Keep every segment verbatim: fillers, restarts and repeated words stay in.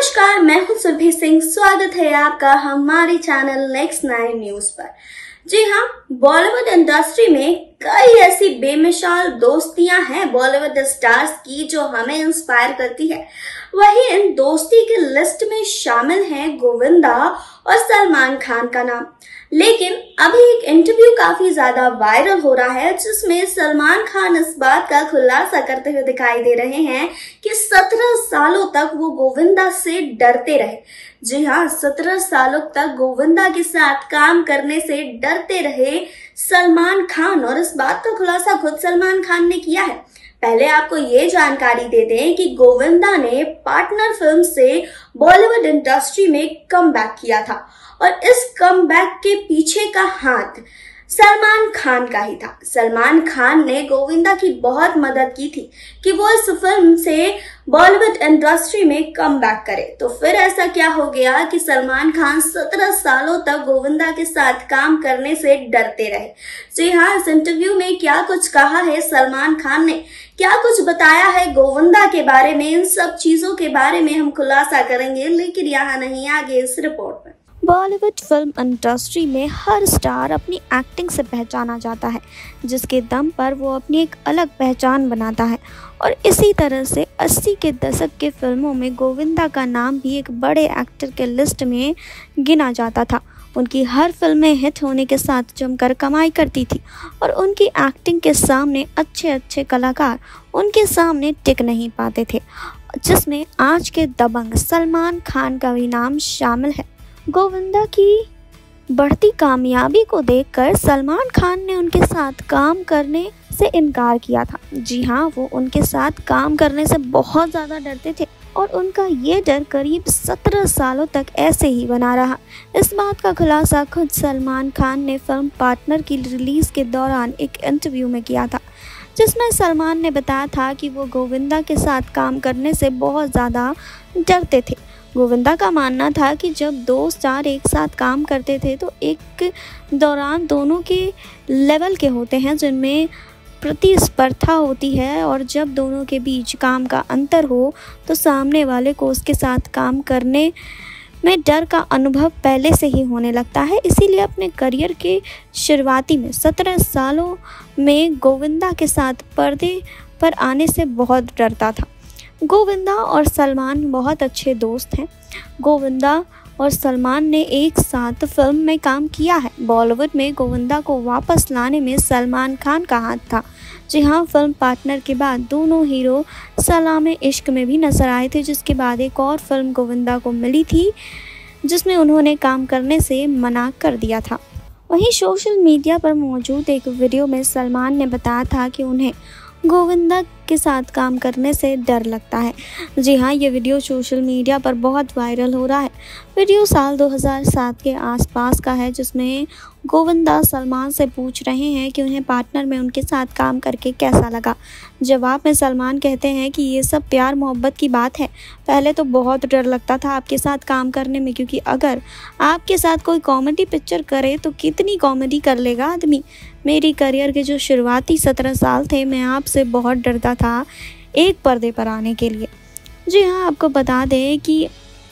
नमस्कार, मैं हूं सुरभि सिंह। स्वागत है आपका हमारे चैनल नेक्स्ट नाइन न्यूज पर। जी हाँ, बॉलीवुड इंडस्ट्री में कई ऐसी बेमिसाल दोस्तियां हैं बॉलीवुड स्टार्स की जो हमें इंस्पायर करती है। वही इन दोस्ती के लिस्ट में शामिल हैं गोविंदा और सलमान खान का नाम। लेकिन अभी एक इंटरव्यू काफी ज्यादा वायरल हो रहा है जिसमें सलमान खान इस बात का खुलासा करते हुए दिखाई दे रहे हैं कि सत्रह सालों तक वो गोविंदा से डरते रहे। जी हाँ, सत्रह सालों तक गोविंदा के साथ काम करने से डरते रहे सलमान खान, और इस बात का खुलासा खुद सलमान खान ने किया है। पहले आपको ये जानकारी दे दें कि गोविंदा ने पार्टनर फिल्म से बॉलीवुड इंडस्ट्री में कमबैक किया था और इस कमबैक के पीछे का हाथ सलमान खान का ही था। सलमान खान ने गोविंदा की बहुत मदद की थी कि वो इस फिल्म से बॉलीवुड इंडस्ट्री में कमबैक करे। तो फिर ऐसा क्या हो गया कि सलमान खान सत्रह सालों तक गोविंदा के साथ काम करने से डरते रहे। जी हाँ, इस इंटरव्यू में क्या कुछ कहा है सलमान खान ने, क्या कुछ बताया है गोविंदा के बारे में, इन सब चीजों के बारे में हम खुलासा करेंगे। लेकिन यहाँ नहीं, आगे इस रिपोर्ट में। बॉलीवुड फिल्म इंडस्ट्री में हर स्टार अपनी एक्टिंग से पहचाना जाता है, जिसके दम पर वो अपनी एक अलग पहचान बनाता है। और इसी तरह से अस्सी के दशक के फिल्मों में गोविंदा का नाम भी एक बड़े एक्टर के लिस्ट में गिना जाता था। उनकी हर फिल्में हिट होने के साथ जमकर कमाई करती थी और उनकी एक्टिंग के सामने अच्छे अच्छे कलाकार उनके सामने टिक नहीं पाते थे, जिसमें आज के दबंग सलमान खान का भी नाम शामिल है। गोविंदा की बढ़ती कामयाबी को देखकर सलमान खान ने उनके साथ काम करने से इनकार किया था। जी हाँ, वो उनके साथ काम करने से बहुत ज़्यादा डरते थे और उनका ये डर करीब सत्रह सालों तक ऐसे ही बना रहा। इस बात का खुलासा खुद सलमान खान ने फिल्म पार्टनर की रिलीज़ के दौरान एक इंटरव्यू में किया था, जिसमें सलमान ने बताया था कि वो गोविंदा के साथ काम करने से बहुत ज़्यादा डरते थे। गोविंदा का मानना था कि जब दो स्टार एक साथ काम करते थे तो एक दौरान दोनों के लेवल के होते हैं जिनमें प्रतिस्पर्धा होती है, और जब दोनों के बीच काम का अंतर हो तो सामने वाले को उसके साथ काम करने में डर का अनुभव पहले से ही होने लगता है। इसीलिए अपने करियर के शुरुआती में सत्रह सालों में गोविंदा के साथ पर्दे पर आने से बहुत डरता था। गोविंदा और सलमान बहुत अच्छे दोस्त हैं। गोविंदा और सलमान ने एक साथ फिल्म में काम किया है। बॉलीवुड में गोविंदा को वापस लाने में सलमान खान का हाथ था। जी हाँ, फिल्म पार्टनर के बाद दोनों हीरो सलामे इश्क में भी नजर आए थे, जिसके बाद एक और फिल्म गोविंदा को मिली थी जिसमें उन्होंने काम करने से मना कर दिया था। वहीं सोशल मीडिया पर मौजूद एक वीडियो में सलमान ने बताया था कि उन्हें गोविंदा के साथ काम करने से डर लगता है। जी हाँ, ये वीडियो सोशल मीडिया पर बहुत वायरल हो रहा है। वीडियो साल दो हज़ार सात के आसपास का है, जिसमें गोविंदा सलमान से पूछ रहे हैं कि उन्हें पार्टनर में उनके साथ काम करके कैसा लगा। जवाब में सलमान कहते हैं कि ये सब प्यार मोहब्बत की बात है। पहले तो बहुत डर लगता था आपके साथ काम करने में, क्योंकि अगर आपके साथ कोई कॉमेडी पिक्चर करे तो कितनी कॉमेडी कर लेगा आदमी। मेरी करियर के जो शुरुआती सत्रह साल थे, मैं आपसे बहुत डरता था एक पर्दे पर आने के लिए। जी हाँ, आपको बता दें कि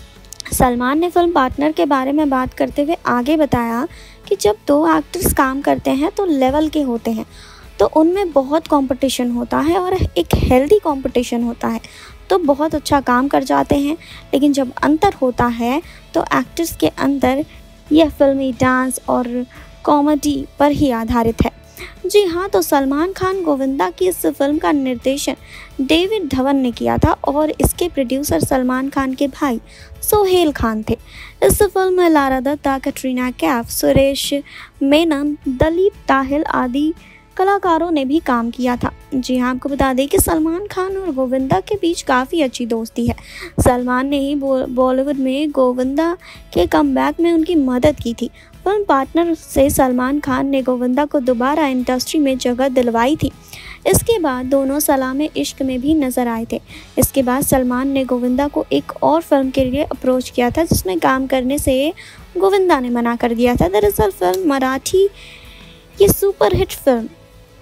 सलमान ने फिल्म पार्टनर के बारे में बात करते हुए आगे बताया कि जब दो एक्टर्स काम करते हैं तो लेवल के होते हैं, तो उनमें बहुत कंपटीशन होता है और एक हेल्दी कंपटीशन होता है, तो बहुत अच्छा काम कर जाते हैं। लेकिन जब अंतर होता है तो एक्टर्स के अंदर यह फिल्मी डांस और कॉमेडी पर ही आधारित है। जी हाँ, तो सलमान खान गोविंदा की इस फिल्म का निर्देशन डेविड धवन ने किया था और इसके प्रोड्यूसर सलमान खान के भाई सोहेल खान थे। इस फिल्म में लारा दत्ता, कटरीना कैफ, सुरेश मेनन, दलीप ताहिल आदि कलाकारों ने भी काम किया था। जी हाँ, आपको बता दें कि सलमान खान और गोविंदा के बीच काफ़ी अच्छी दोस्ती है। सलमान ने ही बॉलीवुड में गोविंदा के कमबैक में उनकी मदद की थी। फिल्म पार्टनर से सलमान खान ने गोविंदा को दोबारा इंडस्ट्री में जगह दिलवाई थी। इसके बाद दोनों सलामे इश्क में भी नजर आए थे। इसके बाद सलमान ने गोविंदा को एक और फिल्म के लिए अप्रोच किया था, जिसमें काम करने से गोविंदा ने मना कर दिया था। दरअसल फिल्म मराठी की सुपरहिट फिल्म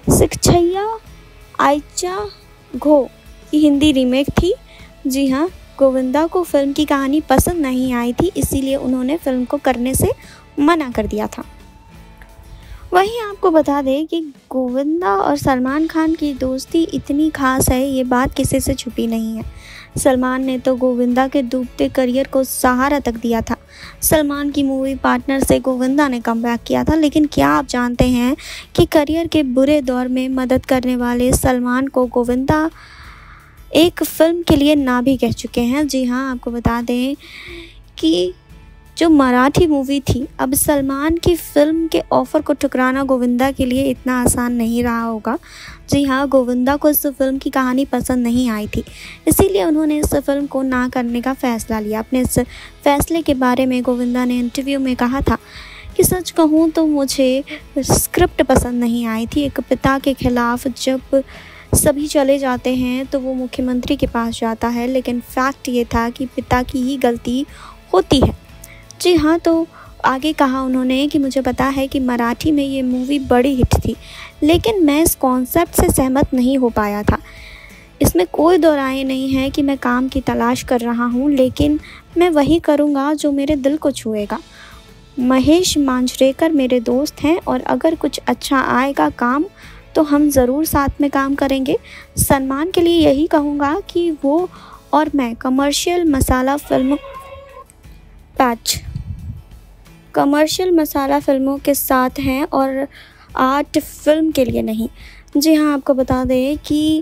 शिक्षैया आईचा घो की हिंदी रीमेक थी। जी हाँ, गोविंदा को फिल्म की कहानी पसंद नहीं आई थी, इसीलिए उन्होंने फिल्म को करने से मना कर दिया था। वहीं आपको बता दें कि गोविंदा और सलमान खान की दोस्ती इतनी खास है, ये बात किसी से छुपी नहीं है। सलमान ने तो गोविंदा के डूबते करियर को सहारा तक दिया था। सलमान की मूवी पार्टनर से गोविंदा ने कमबैक किया था, लेकिन क्या आप जानते हैं कि करियर के बुरे दौर में मदद करने वाले सलमान को गोविंदा एक फ़िल्म के लिए ना भी कह चुके हैं। जी हाँ, आपको बता दें कि जो मराठी मूवी थी, अब सलमान की फ़िल्म के ऑफ़र को ठुकराना गोविंदा के लिए इतना आसान नहीं रहा होगा। जी हाँ, गोविंदा को इस फिल्म की कहानी पसंद नहीं आई थी, इसीलिए उन्होंने इस फिल्म को ना करने का फ़ैसला लिया। अपने इस फैसले के बारे में गोविंदा ने इंटरव्यू में कहा था कि सच कहूँ तो मुझे स्क्रिप्ट पसंद नहीं आई थी। एक पिता के ख़िलाफ़ जब सभी चले जाते हैं तो वो मुख्यमंत्री के पास जाता है, लेकिन फैक्ट ये था कि पिता की ही गलती होती है। जी हाँ, तो आगे कहा उन्होंने कि मुझे पता है कि मराठी में ये मूवी बड़ी हिट थी, लेकिन मैं इस कॉन्सेप्ट से सहमत नहीं हो पाया था। इसमें कोई दो राय नहीं है कि मैं काम की तलाश कर रहा हूँ, लेकिन मैं वही करूँगा जो मेरे दिल को छुएगा। महेश मांजरेकर मेरे दोस्त हैं और अगर कुछ अच्छा आएगा काम तो हम ज़रूर साथ में काम करेंगे। सलमान के लिए यही कहूँगा कि वो और मैं कमर्शियल मसाला फिल्म पैच कमर्शियल मसाला फिल्मों के साथ हैं और आर्ट फिल्म के लिए नहीं। जी हाँ, आपको बता दें कि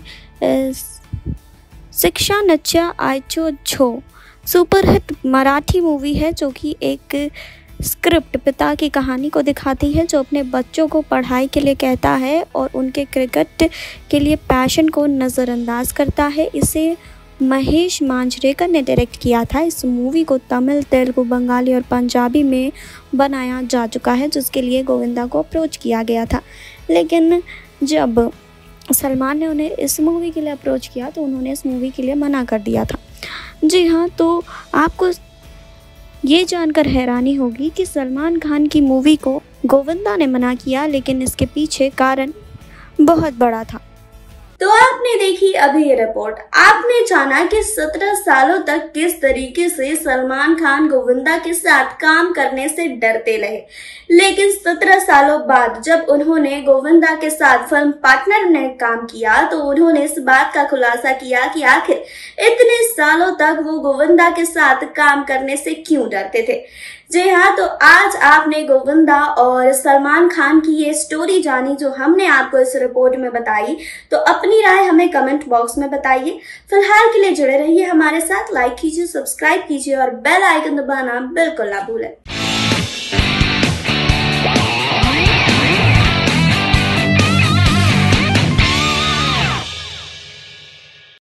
शिक्षा नच्या आयचो झो सुपरहिट मराठी मूवी है, जो कि एक स्क्रिप्ट पिता की कहानी को दिखाती है जो अपने बच्चों को पढ़ाई के लिए कहता है और उनके क्रिकेट के लिए पैशन को नज़रअंदाज करता है। इसे महेश मांजरेकर ने डायरेक्ट किया था। इस मूवी को तमिल, तेलुगु, बंगाली और पंजाबी में बनाया जा चुका है, जिसके लिए गोविंदा को अप्रोच किया गया था, लेकिन जब सलमान ने उन्हें इस मूवी के लिए अप्रोच किया तो उन्होंने इस मूवी के लिए मना कर दिया था। जी हाँ, तो आपको ये जानकर हैरानी होगी कि सलमान खान की मूवी को गोविंदा ने मना किया, लेकिन इसके पीछे कारण बहुत बड़ा था। तो आपने देखी अभी ये रिपोर्ट। आपने जाना कि सत्रह सालों तक किस तरीके से सलमान खान गोविंदा के साथ काम करने से डरते रहे, लेकिन सत्रह सालों बाद जब उन्होंने गोविंदा के साथ फिल्म पार्टनर ने काम किया तो उन्होंने इस बात का खुलासा किया कि आखिर इतने सालों तक वो गोविंदा के साथ काम करने से क्यों डरते थे। जी हाँ, तो आज आपने गोविंदा और सलमान खान की ये स्टोरी जानी जो हमने आपको इस रिपोर्ट में बताई। तो अपनी राय हमें कमेंट बॉक्स में बताइए। फिलहाल के लिए जुड़े रहिए हमारे साथ, लाइक कीजिए, सब्सक्राइब कीजिए और बेल आइकन दबाना बिल्कुल ना भूलें।